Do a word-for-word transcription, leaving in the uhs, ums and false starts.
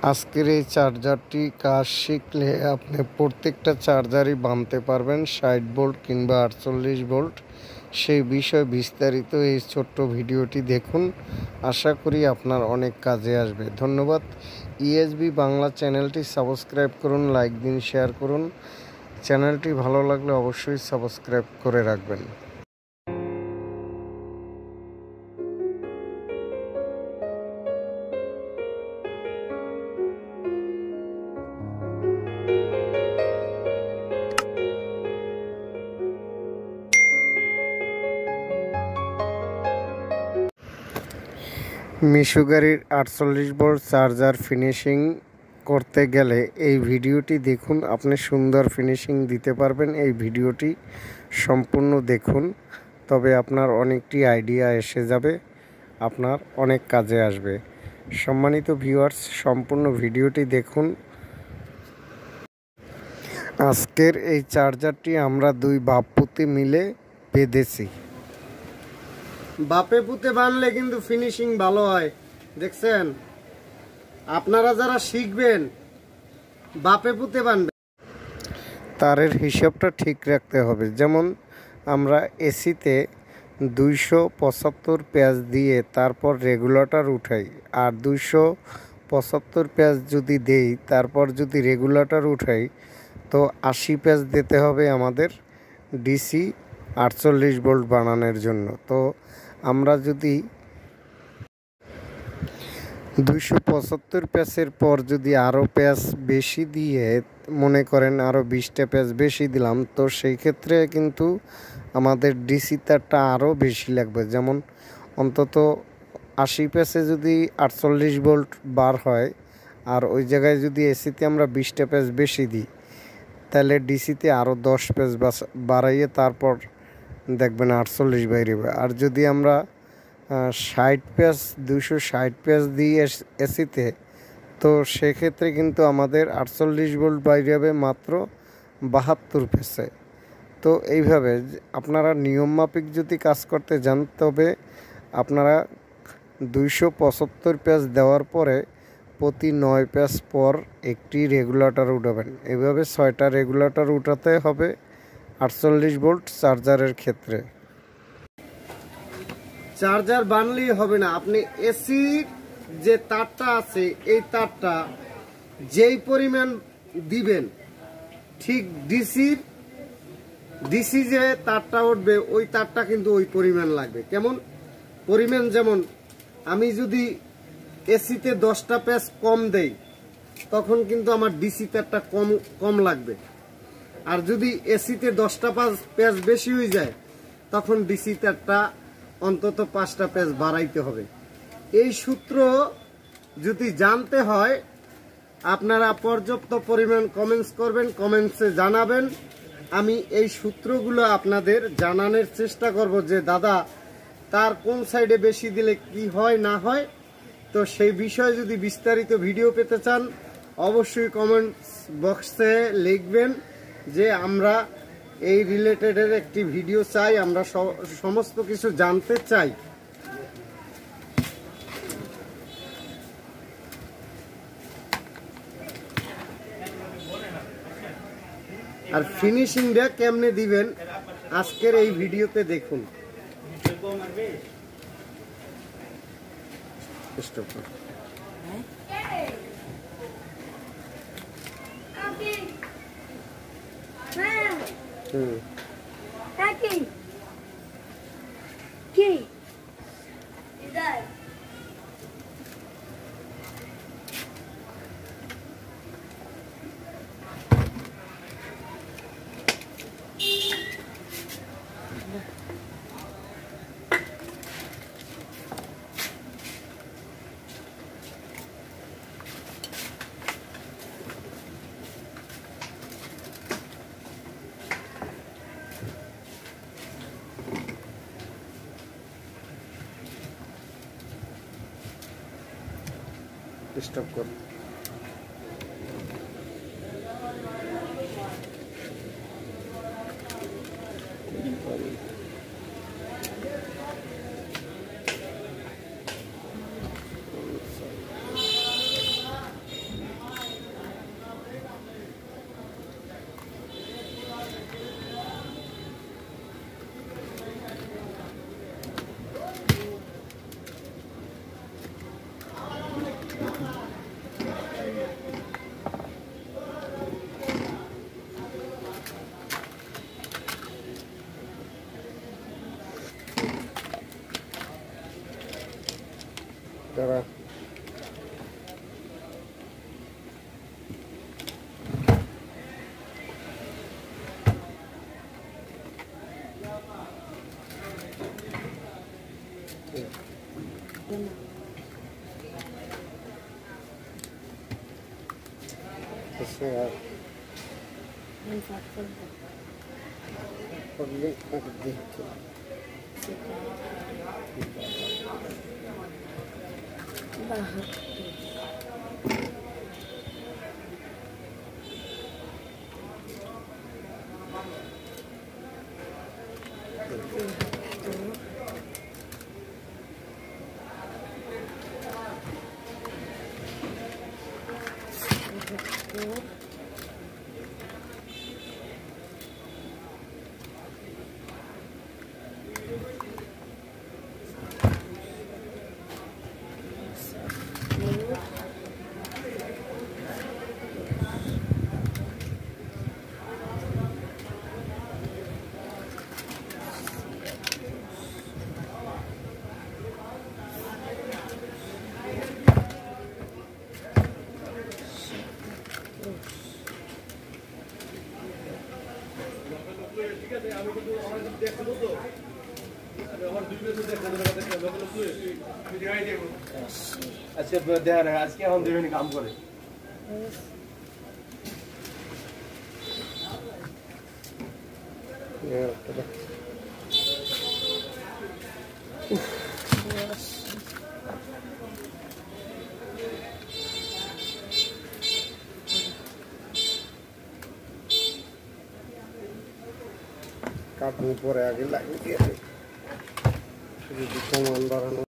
আজকের এই চার্জারটি কাজ শিখলে আপনি প্রত্যেকটা চার্জারই বানতে পারবেন ষাট ভোল্ট কিংবা আটচল্লিশ ভোল্ট। সেই বিষয়ে বিস্তারিত এই ছোট্ট ভিডিওটি দেখুন, আশা করি আপনার অনেক কাজে আসবে। ধন্যবাদ। ইএসব বাংলা চ্যানেলটি সাবস্ক্রাইব করুন, লাইক দিন, শেয়ার করুন। চ্যানেলটি ভালো লাগলে অবশ্যই সাবস্ক্রাইব করে রাখবেন। মিশু গাড়ির আটচল্লিশ ভোল্ট চার্জার ফিনিশিং করতে গেলে এই ভিডিওটি দেখুন, আপনি সুন্দর ফিনিশিং দিতে পারবেন। এই ভিডিওটি সম্পূর্ণ দেখুন, তবে আপনার অনেকটি আইডিয়া এসে যাবে, আপনার অনেক কাজে আসবে। সম্মানিত ভিউয়ার্স, সম্পূর্ণ ভিডিওটি দেখুন। আজকের এই চার্জারটি আমরা দুই বাপ পুঁতে মিলে বেঁধেছি। বাপে পুঁতে বানলে কিন্তু ফিনিশিং ভালো হয়, দেখছেন? আপনারা যারা শিখবেন বাপে পুঁতে বানবেন। তারের হিসাবটা ঠিক রাখতে হবে। যেমন আমরা এসিতে দুইশো পঁচাত্তর পেঁয়াজ দিয়ে তারপর রেগুলেটর উঠাই, আর দুইশো পঁচাত্তর পেঁয়াজ যদি দেই তারপর যদি রেগুলেটর উঠাই, তো আশি পেঁয়াজ দিতে হবে আমাদের ডিসি আটচল্লিশ ভোল্ট বানানোর জন্য। তো আমরা যদি দুইশো পঁচাত্তর পেঁয়াজের পর যদি আরও পেঁয়াজ বেশি দিয়ে, মনে করেন আরও বিশটা পেঁয়াজ বেশি দিলাম, তো সেই ক্ষেত্রে কিন্তু আমাদের ডিসি তারটা আরও বেশি লাগবে। যেমন অন্তত আশি পেঁয়াজে যদি আটচল্লিশ ভোল্ট বার হয়, আর ওই জায়গায় যদি এসিতে আমরা বিশটা পেঁয়াজ বেশি দিই, তাহলে ডিসিতে আরও দশ পেঁয়াজ বাড়াইয়ে তারপর দেখবেন আটচল্লিশ বাইরেবে। আর যদি আমরা ষাট পেঁয়াজ দুশো ষাট পেঁয়াজ দিই এসিতে, তো সেক্ষেত্রে কিন্তু আমাদের আটচল্লিশ ভোল্ট বাইরে হবে মাত্র বাহাত্তর পেঁয়াজে। তো এইভাবে আপনারা নিয়মমাফিক যদি কাজ করতে যান, তবে আপনারা দুইশো পঁচাত্তর পেঁয়াজ দেওয়ার পরে প্রতি নয় পেঁয়াজ পর একটি রেগুলেটর উঠাবেন। এইভাবে ছয়টা রেগুলেটর উঠাতে হবে আটচল্লিশ ভোল্ট চার্জারের ক্ষেত্রে। চার্জার বানলেই হবে না, আপনি এসির যে তারটা আছে এই তারটা যেই পরিমাণ দিবেন, ঠিক ডিসির ডিসি যে তারটা উঠবে ওই তারটা কিন্তু ওই পরিমাণ লাগবে। কেমন পরিমাণ? যেমন আমি যদি এসিতে দশটা পেঁয়াজ কম দেই, তখন কিন্তু আমার ডিসি তারটা কম কম লাগবে। আর যদি এসিতে দশটা পেঁয়াজ বেশি হয়ে যায়, তখন ডিসি তারটা অন্তত পাঁচটা পেঁয়াজ বাড়াইতে হবে। এই সূত্র যদি জানতে হয়, আপনারা পর্যাপ্ত পরিমাণ কমেন্টস করবেন, কমেন্টসে জানাবেন। আমি এই সূত্রগুলো আপনাদের জানানোর চেষ্টা করব যে দাদা তার কোন সাইডে বেশি দিলে কি হয় না হয়। তো সেই বিষয়ে যদি বিস্তারিত ভিডিও পেতে চান, অবশ্যই কমেন্টস বক্সে লিখবেন যে আমরা এই রিলেটেডের একটি ভিডিও চাই, আমরা সমস্ত কিছু জানতে চাই। আর ফিনিশিংটা কেমনে দিবেন আজকের এই ভিডিওতে দেখুন। হুম কি স্টপ কর। এসে আর করলে আর দেখতে আজকে দেখা আজকে এখন দুজনে কাম করে কাটুন পরে আগে লাগিয়ে দিয়ে কমান বাড়ানো